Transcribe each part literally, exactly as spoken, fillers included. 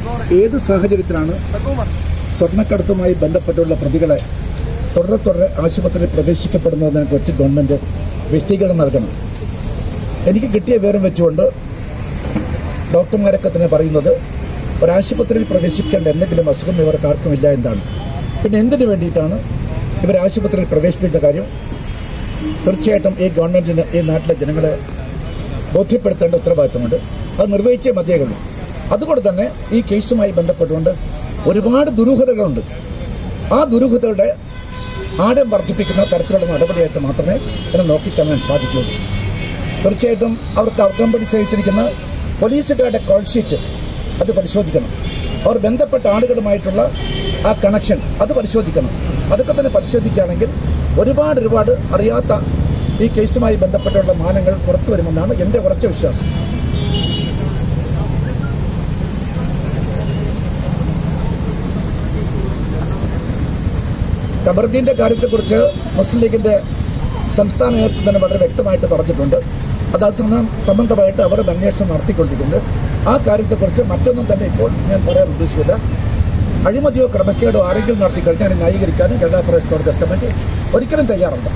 ഏത് സാഹചര്യത്തിലാണ് സ്വർണ്ണക്കടത്തുമായി ബന്ധപ്പെട്ടുള്ള പ്രതികളെ തുടരെ തുടരെ ആശുപത്രിയിൽ പ്രവേശിക്കപ്പെടുന്നതിനെ കുറിച്ച് ഗവൺമെന്റ് വിശദീകരണം നൽകണം. എനിക്ക് കിട്ടിയ വിവരം വെച്ചുകൊണ്ട് ഡോക്ടർമാരൊക്കെ തന്നെ പറയുന്നത് ഒരാശുപത്രിയിൽ പ്രവേശിക്കേണ്ട എന്തെങ്കിലും അസുഖം ഇവർക്ക് ആർക്കുമില്ല എന്നാണ്. പിന്നെ എന്തിനു വേണ്ടിയിട്ടാണ് ഇവർ ആശുപത്രിയിൽ പ്രവേശിപ്പിച്ച കാര്യം തീർച്ചയായിട്ടും ഈ ഗവൺമെന്റിന് ഈ നാട്ടിലെ ജനങ്ങളെ ബോധ്യപ്പെടുത്തേണ്ട ഉത്തരവാദിത്തമുണ്ട്. അത് നിർവഹിച്ചേ മതിയാകുള്ളൂ. അതുകൊണ്ട് തന്നെ ഈ കേസുമായി ബന്ധപ്പെട്ടുകൊണ്ട് ഒരുപാട് ദുരൂഹതകളുണ്ട്. ആ ദുരൂഹതകളുടെ ആഴം വർദ്ധിപ്പിക്കുന്ന തരത്തിലുള്ള നടപടിയായിട്ട് മാത്രമേ ഇതിനെ നോക്കിക്കാണാൻ സാധിക്കുകയുള്ളൂ. തീർച്ചയായിട്ടും അവർക്ക് അകമ്പടി സഹിച്ചിരിക്കുന്ന പോലീസുകാരുടെ കോൾ ഷീറ്റ് അത് പരിശോധിക്കണം. അവർ ബന്ധപ്പെട്ട ആളുകളുമായിട്ടുള്ള ആ കണക്ഷൻ അത് പരിശോധിക്കണം. അതൊക്കെ തന്നെ പരിശോധിക്കുകയാണെങ്കിൽ ഒരുപാട് ഒരുപാട് അറിയാത്ത ഈ കേസുമായി ബന്ധപ്പെട്ടുള്ള മാനങ്ങൾ പുറത്തു വരുമെന്നാണ് എൻ്റെ ഉറച്ച വിശ്വാസം. ഖബറുദ്ദീൻ്റെ കാര്യത്തെക്കുറിച്ച് മുസ്ലിം ലീഗിൻ്റെ സംസ്ഥാന നേതൃത്വം തന്നെ വളരെ വ്യക്തമായിട്ട് പറഞ്ഞിട്ടുണ്ട്. അത് അത് സംബന്ധമായിട്ട് അവർ അന്വേഷണം നടത്തിക്കൊണ്ടിരിക്കുന്നത്. ആ കാര്യത്തെക്കുറിച്ച് മറ്റൊന്നും തന്നെ ഇപ്പോൾ ഞാൻ പറയാൻ ഉദ്ദേശിക്കില്ല. അഴിമതിയോ ക്രമക്കേടോ ആരെങ്കിലും നടത്തിക്കഴിഞ്ഞാൽ ന്യായീകരിക്കാനും കേരള പ്രദേശ് കോൺഗ്രസ് കമ്മിറ്റി ഒരിക്കലും തയ്യാറുണ്ട്.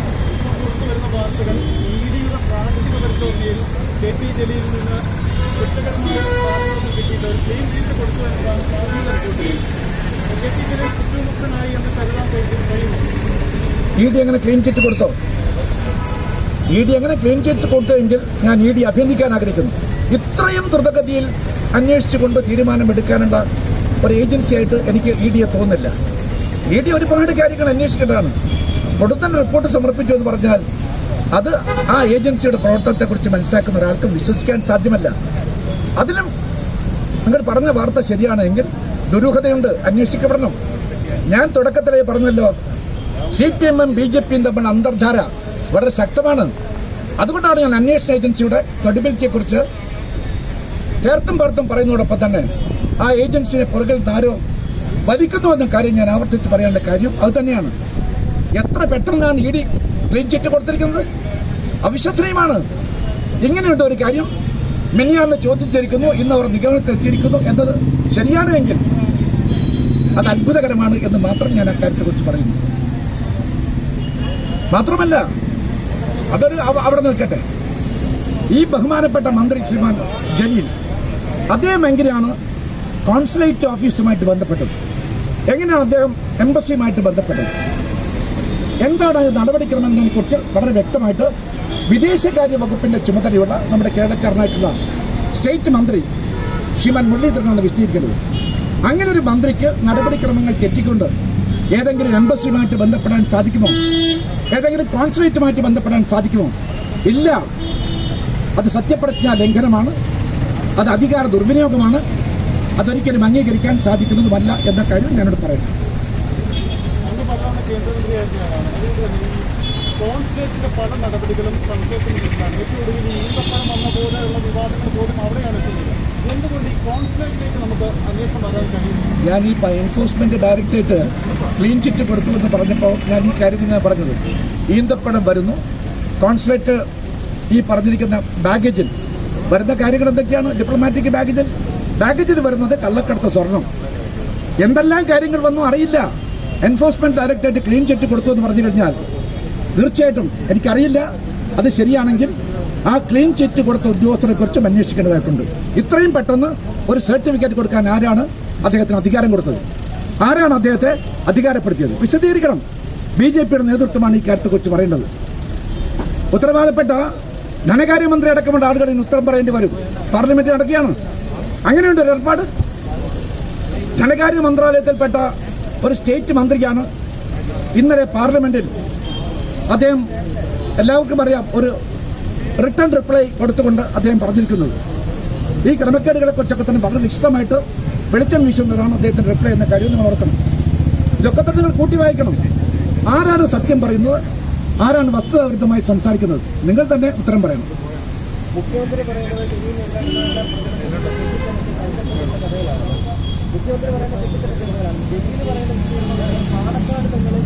ഇ ഡി എങ്ങനെ ക്ലീൻ ചിറ്റ് കൊടുത്തോ? ഇ ഡി എങ്ങനെ ക്ലീൻ ചിറ്റ് കൊടുത്തെങ്കിൽ ഞാൻ ഇ ഡി അഭിനന്ദിക്കാൻ ആഗ്രഹിക്കുന്നു. ഇത്രയും ദ്രുതഗതിയിൽ അന്വേഷിച്ചുകൊണ്ട് തീരുമാനമെടുക്കാനുള്ള ഒരു ഏജൻസിയായിട്ട് എനിക്ക് ഇ ഡിയെ തോന്നുന്നില്ല. ഇ ഡി ഒരുപാട് കാര്യങ്ങൾ അന്വേഷിക്കേണ്ടതാണ്. ഉടൻ റിപ്പോർട്ട് സമർപ്പിച്ചു എന്ന് പറഞ്ഞാൽ അത് ആ ഏജൻസിയുടെ പ്രവർത്തനത്തെക്കുറിച്ച് മനസ്സിലാക്കുന്ന ഒരാൾക്കും വിശ്വസിക്കാൻ സാധ്യമല്ല. അതിലും നിങ്ങൾ പറഞ്ഞ വാർത്ത ശരിയാണെങ്കിൽ ദുരൂഹതയുണ്ട്, അന്വേഷിക്കപ്പെടണം. ഞാൻ തുടക്കത്തിലേ പറഞ്ഞല്ലോ, സി പി എമ്മും ബി ജെ പിയും തമ്മിൽ അന്തർധാര വളരെ ശക്തമാണ്. അതുകൊണ്ടാണ് ഞാൻ അന്വേഷണ ഏജൻസിയുടെ ക്രെഡിബിലിറ്റിയെക്കുറിച്ച് ചേർത്തും പാർത്തും പറയുന്നതോടൊപ്പം തന്നെ ആ ഏജൻസിയെ പുറകിൽ താരോ വലിക്കുന്നു എന്ന കാര്യം ഞാൻ ആവർത്തിച്ച് പറയേണ്ട കാര്യം അത് തന്നെയാണ്. എത്ര പെട്ടെന്നാണ് ഇ ഡി ക്ലീൻ ചിറ്റ് കൊടുത്തിരിക്കുന്നത്, അവിശ്വസനീയമാണ്. ഇങ്ങനെയുണ്ട് ഒരു കാര്യം മെനിയാന്ന് ചോദിച്ചിരിക്കുന്നു, ഇന്ന് അവർ നിഗമനത്തിലെത്തിയിരിക്കുന്നു എന്നത് ശരിയാണെങ്കിൽ അത് അത്ഭുതകരമാണ് എന്ന് മാത്രം ഞാൻ അക്കാര്യത്തെക്കുറിച്ച് പറയുന്നു. മാത്രമല്ല അതൊരു അവിടെ നിൽക്കട്ടെ. ഈ ബഹുമാനപ്പെട്ട മന്ത്രി ശ്രീമാൻ ജലീൽ അദ്ദേഹം എങ്ങനെയാണ് കോൺസുലേറ്റ് ഓഫീസുമായിട്ട് ബന്ധപ്പെട്ടത്? എങ്ങനെയാണ് അദ്ദേഹം എംബസിയുമായിട്ട് ബന്ധപ്പെട്ടത്? എന്താണ് നടപടിക്രമം കുറിച്ച് വളരെ വ്യക്തമായിട്ട് വിദേശകാര്യ വകുപ്പിന്റെ ചുമതലയുള്ള നമ്മുടെ കേരളക്കാരനായിട്ടുള്ള സ്റ്റേറ്റ് മന്ത്രി ശ്രീമാൻ മുരളീധരനാണ് വിശദീകരിക്കുന്നത്. അങ്ങനെ ഒരു മന്ത്രിക്ക് നടപടിക്രമങ്ങൾ തെറ്റിക്കൊണ്ട് ഏതെങ്കിലും എംബസിയുമായിട്ട് ബന്ധപ്പെടാൻ സാധിക്കുമോ? ഏതെങ്കിലും കോൺസുലേറ്റുമായിട്ട് ബന്ധപ്പെടാൻ സാധിക്കുമോ? ഇല്ല. അത് സത്യപ്രതിജ്ഞാ ലംഘനമാണ്, അത് അധികാര ദുർവിനിയോഗമാണ്, അതൊരിക്കലും അംഗീകരിക്കാൻ സാധിക്കുന്നതുമല്ല എന്ന കാര്യം ഞാനോട് പറയട്ടെ. കോൺസുലേറ്റിന്റെ പല നടപടികളും സംശയത്തിന് നിന്നാണ്. ഏറ്റവും ഒടുവിൽ ഈ ഈന്തപ്പഴം വന്ന പോലെയുള്ള വിവാദങ്ങൾ പോലും അവിടെയാണ് എത്തുന്നത്. എന്തുകൊണ്ട് ഈ കോൺസുലേറ്റിലേക്ക് നമുക്ക് അന്വേഷണം വരാൻ കഴിയും? ഞാൻ ഈ എൻഫോഴ്സ്മെന്റ് ഡയറക്ടറേറ്റ് ക്ലീൻ ചിറ്റ് കൊടുത്തുവെന്ന് പറഞ്ഞപ്പോൾ ഞാൻ ഈ കാര്യം ഞാൻ പറഞ്ഞത്, ഈന്തപ്പഴം വരുന്നു, കോൺസുലേറ്റ് ഈ പറഞ്ഞിരിക്കുന്ന ബാഗേജിൽ വരുന്ന കാര്യങ്ങൾ എന്തൊക്കെയാണ്? ഡിപ്ലോമാറ്റിക് ബാഗേജിൽ ബാഗേജിൽ വരുന്നത് കള്ളക്കടത്ത് സ്വർണം, എന്തെല്ലാം കാര്യങ്ങൾ വന്നു അറിയില്ല. എൻഫോഴ്സ്മെന്റ് ഡയറക്ടറേറ്റ് ക്ലീൻ ചിറ്റ് കൊടുത്തു എന്ന് പറഞ്ഞു കഴിഞ്ഞാൽ തീർച്ചയായിട്ടും എനിക്കറിയില്ല. അത് ശരിയാണെങ്കിൽ ആ ക്ലീൻ ചിറ്റ് കൊടുത്ത ഉദ്യോഗസ്ഥരെ കുറിച്ചും അന്വേഷിക്കേണ്ടതായിട്ടുണ്ട്. ഇത്രയും പെട്ടെന്ന് ഒരു സർട്ടിഫിക്കറ്റ് കൊടുക്കാൻ ആരാണ് അദ്ദേഹത്തിന് അധികാരം കൊടുത്തത്? ആരാണ് അദ്ദേഹത്തെ അധികാരപ്പെടുത്തിയത്? വിശദീകരിക്കണം. ബി ജെ പിയുടെ നേതൃത്വമാണ് ഈ കാര്യത്തെക്കുറിച്ച് പറയേണ്ടത്. ഉത്തരവാദപ്പെട്ട ധനകാര്യമന്ത്രി അടക്കമുള്ള ആളുകൾ ഇന്ന് ഉത്തരം പറയേണ്ടി വരും. പാർലമെന്റിൽ നടക്കുകയാണ്. അങ്ങനെയുണ്ട് ഒരു ഏർപ്പാട്. ധനകാര്യ മന്ത്രാലയത്തിൽപ്പെട്ട ഒരു സ്റ്റേറ്റ് മന്ത്രിയാണ് ഇന്നലെ പാർലമെന്റിൽ അദ്ദേഹം എല്ലാവർക്കും അറിയാം ഒരു റിട്ടേൺ റിപ്ലൈ കൊടുത്തുകൊണ്ട് അദ്ദേഹം പറഞ്ഞിരിക്കുന്നത്. ഈ ക്രമക്കേടുകളെ കുറിച്ചൊക്കെ തന്നെ വളരെ നിശ്ചിതമായിട്ട് വെളിച്ചം വീശുന്നതാണ് അദ്ദേഹത്തിന്റെ റിപ്ലൈ എന്ന കാര്യം നിങ്ങൾ ഓർക്കണം. ഇതൊക്കെ തന്നെ നിങ്ങൾ കൂട്ടി വായിക്കണം. ആരാണ് സത്യം പറയുന്നത്, ആരാണ് വസ്തുതാവിരുദ്ധമായി സംസാരിക്കുന്നത്? നിങ്ങൾ തന്നെ ഉത്തരം പറയണം. മുഖ്യമന്ത്രി പറയുന്നത് മുഖ്യമന്ത്രി പറയുന്ന തെറ്റിദ്ധരിച്ചതാണ്. ഡൽഹിയിൽ പറയുന്നത് പാലക്കാട് തങ്ങളെ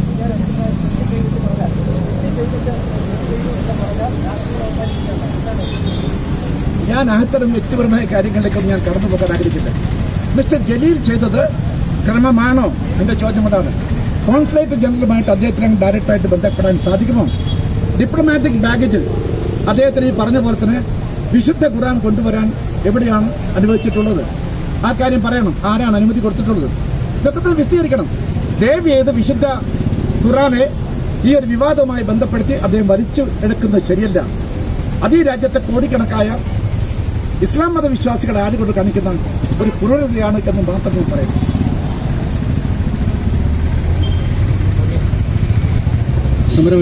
ഞാൻ അത്തരം വ്യക്തിപരമായ കാര്യങ്ങളിലേക്കൊന്നും ഞാൻ കടന്നു പോകാൻ ആഗ്രഹിക്കില്ല. മിസ്റ്റർ ജലീൽ ചെയ്തത് ക്രമമാണോ എന്റെ ചോദ്യം അതാണ്. കോൺസുലേറ്റ് ജനറലുമായിട്ട് അദ്ദേഹത്തിന് ഡയറക്റ്റായിട്ട് ബന്ധപ്പെടാൻ സാധിക്കുമോ? ഡിപ്ലോമാറ്റിക് ബാഗേജിൽ അദ്ദേഹത്തിന് ഈ പറഞ്ഞ പോലെ തന്നെ വിശുദ്ധ ഖുർആൻ കൊണ്ടുവരാൻ എവിടെയാണ് അനുവദിച്ചിട്ടുള്ളത്? ആ കാര്യം പറയണം. ആരാണ് അനുമതി കൊടുത്തിട്ടുള്ളത്? ഇതൊക്കെ തന്നെ വിശദീകരിക്കണം. ദയവ് ചെയ്ത് വിശുദ്ധ ഖുർആനെ ഈ ഒരു വിവാദവുമായി ബന്ധപ്പെടുത്തി അദ്ദേഹം വലിച്ചു എടുക്കുന്നത് ശരിയല്ല. അത് ഈ രാജ്യത്തെ കോടിക്കണക്കായ ഇസ്ലാം മതവിശ്വാസികളെ ആരുകൊണ്ട് കാണിക്കുന്ന ഒരു ക്രൂരതയാണ് എന്ന് മാത്രം ഞാൻ പറയുന്നു.